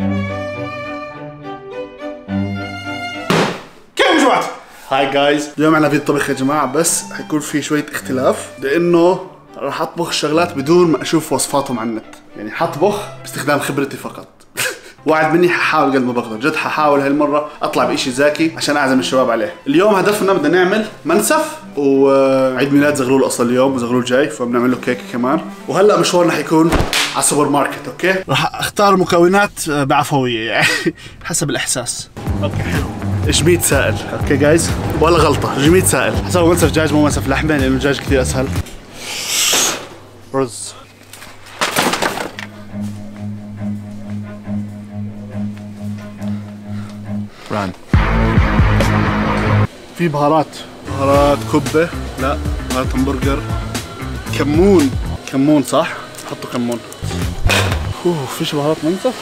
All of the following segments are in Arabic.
كيف جماعة؟ هاي جايز، اليوم عنا فيديو طبخ يا جماعة، بس حيكون في شوية اختلاف لأنه راح أطبخ شغلات بدون ما أشوف وصفاتهم على النت، يعني حطبخ باستخدام خبرتي فقط. وعد مني ححاول قد ما بقدر، جد ححاول هالمرة أطلع بإشي ذكي عشان أعزم الشباب عليه. اليوم هدفنا بدنا نعمل منسف وعيد ميلاد زغلول أصلا اليوم وزغلول جاي، فبنعمل له كيك كمان. وهلا مشوارنا حيكون على السوبر ماركت. أوكي، راح أختار مكونات بعفوية يعني حسب الإحساس. أوكي حلو. جميد سائل. اوكي جايز، ولا غلطة، جميد سائل. حسوي منسف دجاج مو منسف لحمة لأنه الدجاج كثير أسهل. رز، ران، في بهارات كبة، لا بهارات همبرجر، كمون صح؟ حطوا كمون. فيش بهارات منسف؟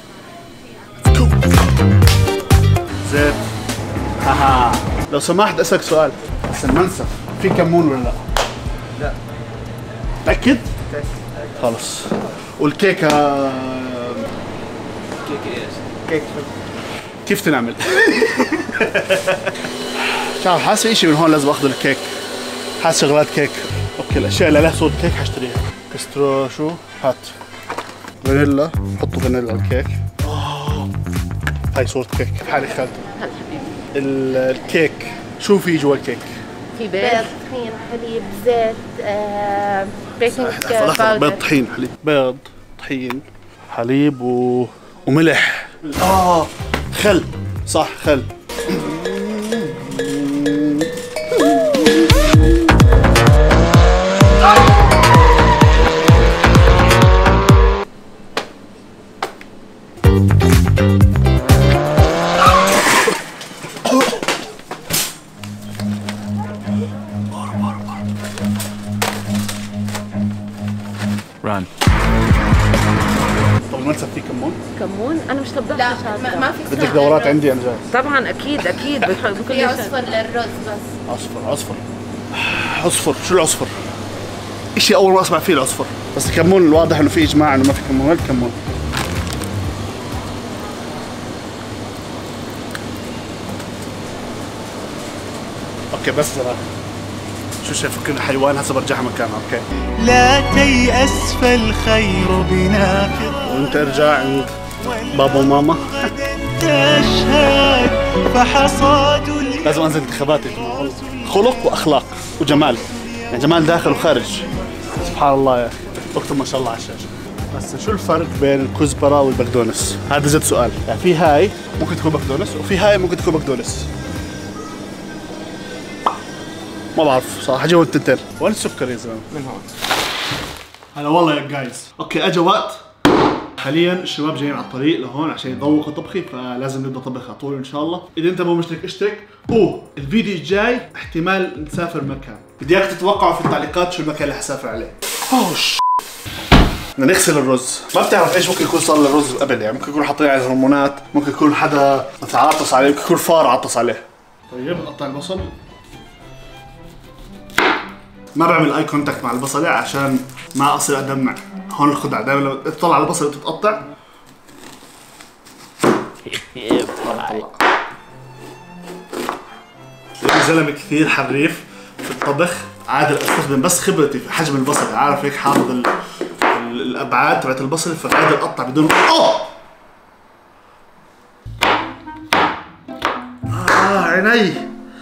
زيت. هاها، لو سمحت اسالك سؤال، بس المنسف في كمون ولا لا؟ لا. متأكد؟ خلص. والكيكة كيك كيف تنعمل؟ شعب حاسس اشي من هون لازم اخذ الكيك، حاسس شغلات كيك. اوكي، الاشياء اللي لها صوت كيك حاشتريها. كسترو شو؟ هات فانيلا، حطوا فانيلا على الكيك. هاي صورة كيك، حالي خالته. هلا حبيبي. الكيك شو في جوا الكيك؟ في بيض، طحين، حليب، زيت، بيكنج باودر. بيض، طحين، حليب، بيض، طحين، حليب وملح. خل، صح، خل. ران. طب المنسف فيه كمون؟ انا مش طباخ. لا ما في. بدك دورات عندي انا جاهز. طبعا اكيد بكل شيء. عصفر للرز بس. عصفر شو العصفر؟ اشي اول ما اسمع فيه العصفر، بس الكمون الواضح انه في اجماع انه ما في كمون. وين الكمون؟ اوكي بس زمان شو شايف كل حيوان هسه برجعها مكانها. اوكي، لا تيأس فالخير بنافذ، وانت ارجع عند بابا وماما. فحصاد لازم انزل انتخاباتي، خلق واخلاق وجمال، يعني جمال داخل وخارج. سبحان الله يا اخي، اكتب ما شاء الله على الشاشه. بس شو الفرق بين الكزبره والبقدونس؟ هذا جد سؤال. يعني في هاي ممكن تكون بقدونس وفي هاي ممكن تكون بقدونس، ما بعرف صراحه. جوا التنتين. وين السكر يا زلمه؟ من هون. هلا والله يا جايز. اوكي، اجى وقت. حاليا الشباب جايين على الطريق لهون عشان يذوقوا طبخي، فلازم نبدا طبخ على طول ان شاء الله. اذا انت مو مشترك اشترك. الفيديو الجاي احتمال نسافر مكان، بدي اياك تتوقعوا في التعليقات شو المكان اللي حسافر عليه. بدنا نغسل الرز. ما بتعرف ايش ممكن يكون صار للرز قبل، يعني ممكن يكون حاطين عليه هرمونات، ممكن يكون حدا تعاطس عليه، ممكن يكون فار عطس عليه. طيب نقطع البصل. ما بعمل اي كونتاكت مع البصلة عشان ما اصير ادمع. هون الخدعة، دائما لما تطلع على البصلة وتتقطع زلمة كثير حريف في الطبخ. عادل استخدم بس خبرتي في حجم البصل، عارف هيك حافظ الابعاد تبعت البصل، فقادر اقطع بدون عيني.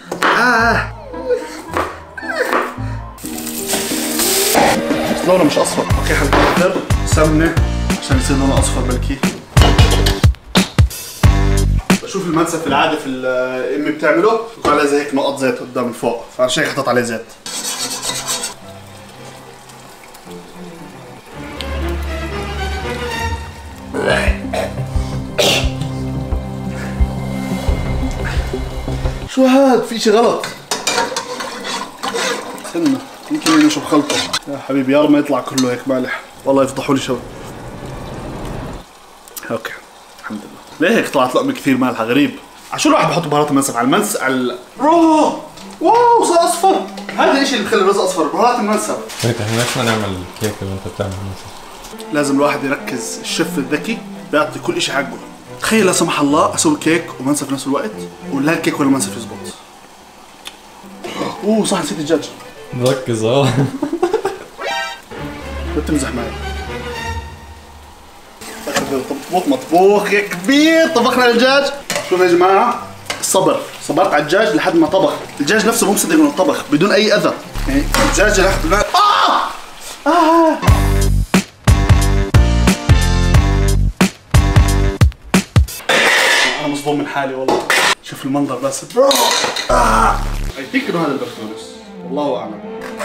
لونه مش اصفر. اوكي، حنكتر سمنه عشان يصير لونه اصفر بلكي. بشوف المنسف العادي في امي بتعمله بيكون عليه زي هيك نقط زيت قدام من فوق، فعشان هيك حطيت عليه زيت. شو هاد؟ في شي غلط. استنى يمكن نشوف خلطه. يا حبيبي يا رب ما يطلع كله هيك مالح، والله يفضحوا لي شباب. اوكي الحمد لله. ليه هيك طلعت لقمه كثير مالحه؟ غريب. على شو الواحد بحط بهارات المنسف؟ على واو صار اصفر. هذا الشيء اللي بخلي الرز اصفر، بهارات المنسف. احنا ليش ما نعمل كيكه وانت بتعمل منسف؟ لازم الواحد يركز، الشيف الذكي بيعطي كل شيء حقه. تخيل لا سمح الله اسوي كيك ومنسف في نفس الوقت، ولا الكيك ولا منسف يزبط. صح نسيت الدجاج. مركز بتمزح معي. مطبوخ يا كبير. طبخنا الدجاج. شوف يا جماعه الصبر، صبرت على الدجاج لحد ما طبخ. الدجاج نفسه مو مصدق انه طبخ بدون اي اذى، يعني الدجاج لحد ما انا مصدوم من حالي والله. شوف المنظر بس برو. اي ثينك انه هذا البقدونس، والله اعلم.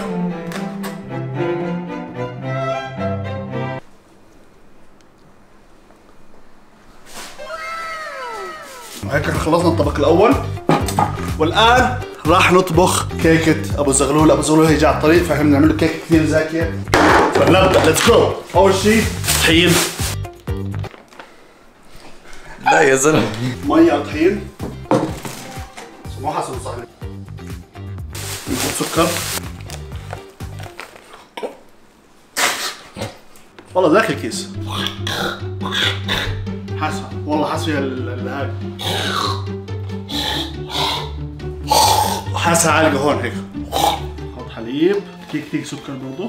وهيك خلصنا الطبق الاول، والان راح نطبخ كيكه ابو زغلول. ابو زغلول هي جاي على الطريق، فاحنا بنعمل له كيكه كثير زاكيه. فنبدا، ليتس جو. اول شيء طحين. لا يا زلمه، ميه او طحين مو حسب صح. نحط سكر. والله ذاك الكيس حاسه، والله حاسه هاي حاسه عالقه هون هيك. حط حليب كثير سكر برضو.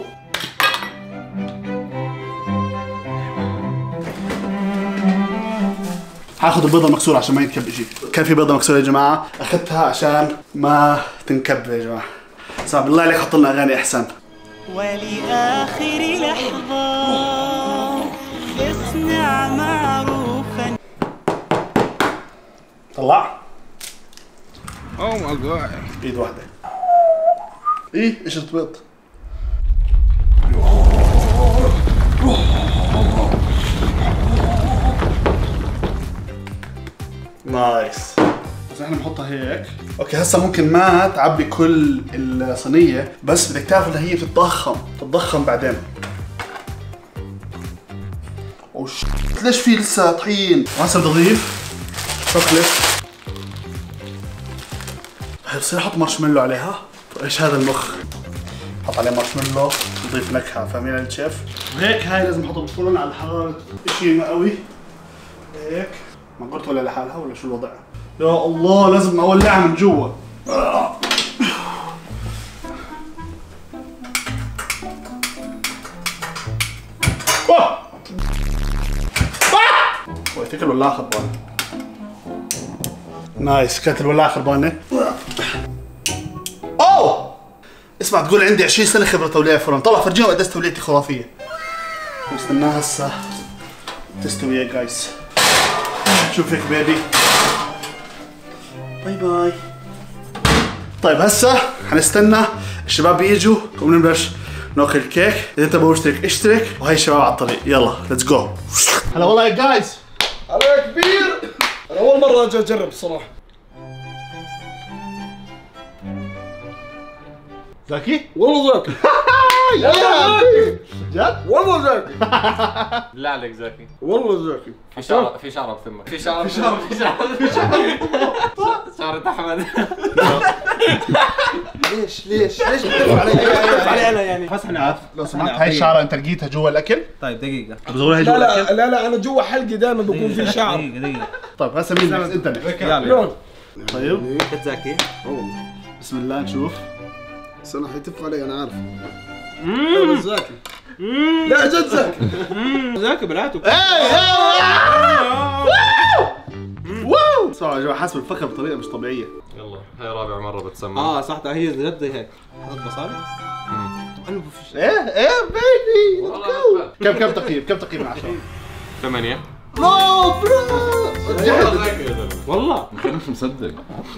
هاخذ البيضة المكسورة عشان ما ينكب شيء. كان في بيضة مكسورة يا جماعة، اخذتها عشان ما تنكب يا جماعة. صعب بالله عليك حط لنا اغاني احسن. ولآخر لحظة اصنع معروفا. طلع. اوه ماي جاد. ايد واحدة. قشرة بيض. نايس. بس احنا بنحطها هيك. اوكي هسه ممكن ما تعبي كل الصينية، بس بدك تعرف انها هي بتتضخم بعدين. ليش في لسه طحين؟ وهسه بدي اضيف شوكليت. بصير احط مارشميلو عليها. ايش هذا المخ؟ حط عليه مارشميلو نضيف نكهة، فاهمين الشيف؟ وهيك هاي لازم نحطها بالفرن على حرارة شيء مقوي. هيك ما قلت ولا لحالها ولا شو الوضع؟ يا الله لازم اولعها من جوا. ويتك الولاعة خربانة. نايس، كانت الولاعة خربانة. اوه اسمع، تقول عندي 20 سنة خبرة توليع فرن، طلع فرجيهم قديش توليعتي خرافية. نستناها هسه تستوي يا جايز. شوف هيك بيبي. باي باي. طيب هسه حنستنى الشباب يجوا ونبلش ناكل الكيك. اذا انت بوشترك اشترك، وهي الشباب على الطريق. يلا ليتس جو. هلا والله يا جايز. هلا يا كبير. انا اول مرة اجي اجرب الصراحة. زاكي؟ والله زاكي. يا جد؟ والله زاكي. بالله عليك زاكي، والله زاكي. في شعر بفمك. في شعر شعرة احمد. ليش بتقف علي انا يعني؟ حسن لو سمحت، هاي الشعرة انت لقيتها جوا الاكل؟ طيب دقيقة. لا انا جوا حلقي دائما بكون في شعر. دقيقة. طيب هسه مين انت؟ يلا. طيب كنت زاكي. بسم الله نشوف. بس انا حيتف علي انا عارف. لا زاكي. لا جد زاكي. زاكي بناته. واو صراحة يا جماعة حاسس بالفخر بطريقة مش طبيعية. يلا هاي رابع مرة بتسمع. صح، هي جد هيك. حط مصاري. انا بفش. ايه بيبي. كم تقييم من 10؟ 8. نو برو. والله ما كنتش مصدق.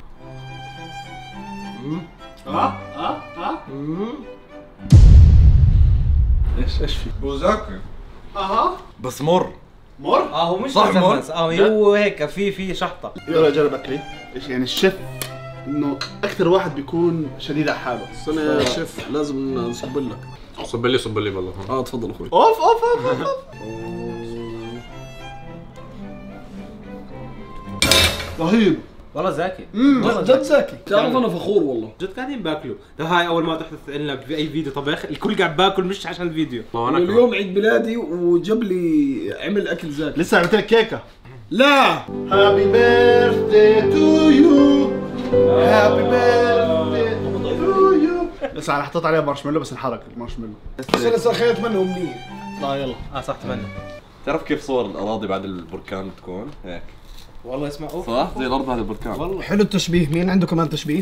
ايش في؟ هو زاكي. بس مر. هو مش صح مر. هو هيك في شحطة. يلا جرب اكلي. ايش يعني الشيف انه اكثر واحد بيكون شديد على حاله. بس انا يا شيف لازم نصب لك. صب لي والله. تفضل اخوي. اوف رهيب. والله زاكي جد زاكي. تعرف انا فخور والله. جد قاعدين باكلوا. ده هاي اول ما تحدث لنا في اي فيديو طبخ الكل قاعد باكل مش عشان الفيديو. اليوم عيد ميلادي وجاب لي عمل اكل زاكي. لسه عملت لك كيكه. لا هابي بيرثدي تو يو. هابي بيرثدي تو يو. بس انا حطيت عليها مارشميلو بس انحرق المارشميلو. بس انا سخيت منه امنيه. لا يلا. صح تمنى. تعرف كيف صور الاراضي بعد البركان تكون هيك؟ والله اسمع اوف صح زي الارض بعد البركان. والله حلو التشبيه. مين عنده كمان تشبيه؟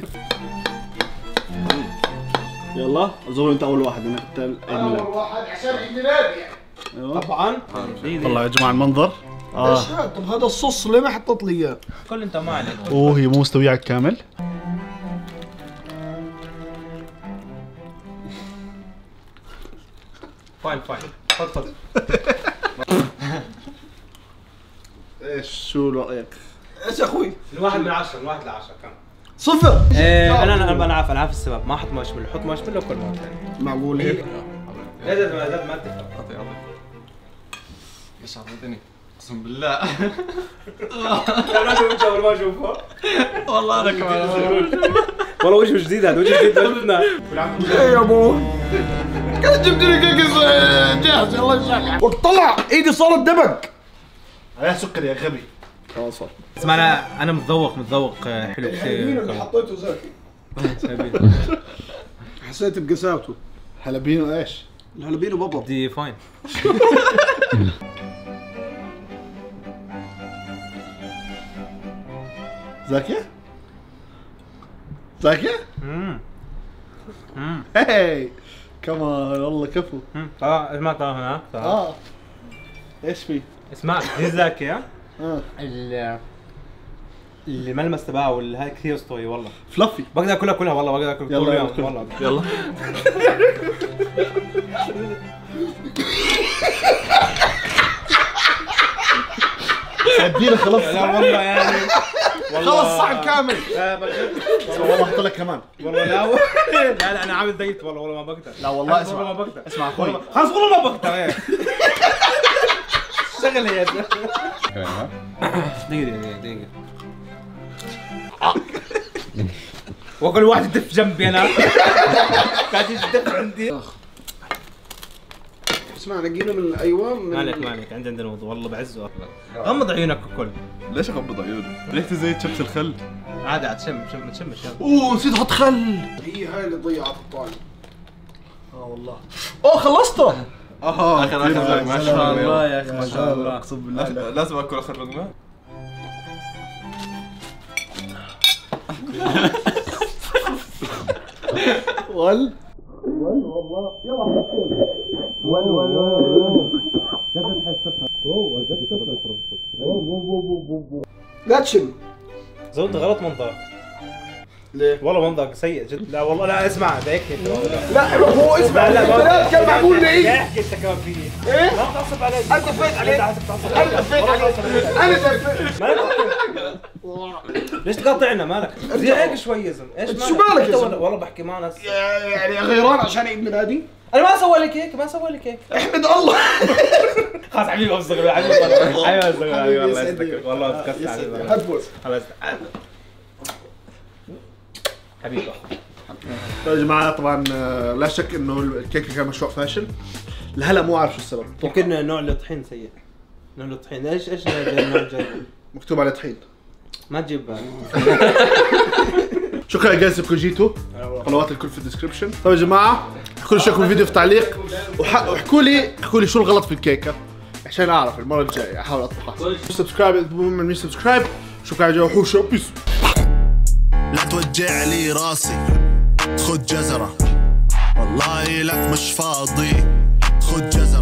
يلا اظن انت اول واحد انك عيد ميلاد. واحد عشان عيد ميلادي يعني. طبعا. والله يا جماعه المنظر. ايش هذا؟ طب هذا الصوص ليه ما حطيت لي اياه؟ كل انت ما عليك. اوه هي مو مستويه على الكامل. فاين خذ ايش شو رايك؟ ايش يا اخوي؟ من 1 ل 10 كم؟ 0. انا عارف السبب ما احط مارشميلو حط مارشميلو وكل مره ثانيه. معقول هيك؟ لا زاد ما اتفق. اعطي ايش عطيتني؟ اقسم بالله لا شوف اول ما اشوفه والله انا كمان والله وجهه جديد هذا وجه جديد ما شفناه. ايه يا ابو كيف جبت لي كيكه جاهز الله يسامحك. وطلع ايدي صارت دبق. عليها سكر يا غبي. خلاص صار. اسمع انا متذوق حلو مين اللي كثير. حطيته زاكي؟ حسيت بقساوته. هلبينو ايش؟ الهلبينو بابا. دي فاين. زاكية؟ زاكية؟ هاي كمان والله كفو. اسمع طال هناك. ايش في؟ اسمع دي زاكية. الملمس تبعها والهاي كثير اسطوري والله. فلافي. بقدر اكلها والله بقدر اكل كل يوم والله. يلا ادينا خلاص. لا والله يعني خلص صعب كامل. والله احط لك كمان. والله لا انا عامل دايت والله ما بقدر. لا والله اسمع. والله ما بقدر. اسمع اخوي. خلاص والله ما بقدر. شغل يا دقيقة وكل واحد يدف جنبي انا قاعد يدف عندي. اسمع لقينا من ايوه من مالك عندنا موضوع والله بعزه. غمض عيونك الكل. ليش اغمض عيوني؟ ريحتي زي شبت الخل. عادي شم تشمش. اوه نسيت احط خل. هي هاي اللي ضيعت الطعم. والله. اوه خلصته. اخر ما شاء الله يا اخي ما شاء الله. اقسم بالله. لازم اكل اخر لقمه. ول لا تشم. زود غلط منظرك. ليه؟ والله منظرك سيء جدا. لا والله لا اسمع هيك لا هو اسمع البنات كان معمول لي. احكي انت كمان فيني. ايه؟ لا تعصب علي. انت فيت عليك. انا فيت عليك. انا فيت. ليش تقاطعنا مالك؟ زي هيك شوي يا زلمه. ايش انت شو مالك يا زلمه؟ والله بحكي مع ناس. يعني غيران عشان عيد ميلادي؟ انا ما اسوي لك هيك احمد الله. خلاص حبيبي اصدق حبيبي حبيبي الله يسعدك والله تكسر عليك. هتفوز. خلاص حبيبي يا جماعه طبعا لا شك انه الكيكه كان مشروع فاشل. لهلا مو عارف شو السبب. يمكن نوع الطحين سيء. نوع الطحين ايش النوع الجاي؟ مكتوب عليه طحين. ما تجيب شكرا جايز انكم جيتوا. قنوات الكل في الديسكربشن. طيب يا جماعه احكوا لي شو رايكم الفيديو في تعليق واحكوا لي شو الغلط في الكيكه عشان اعرف المره الجايه احاول اطبخها. سبسكرايب من سبسكرايب. شكرا يا وحوش بيس. لا توجع لي راسي خد جزرة والله لك مش فاضي خد جزرة.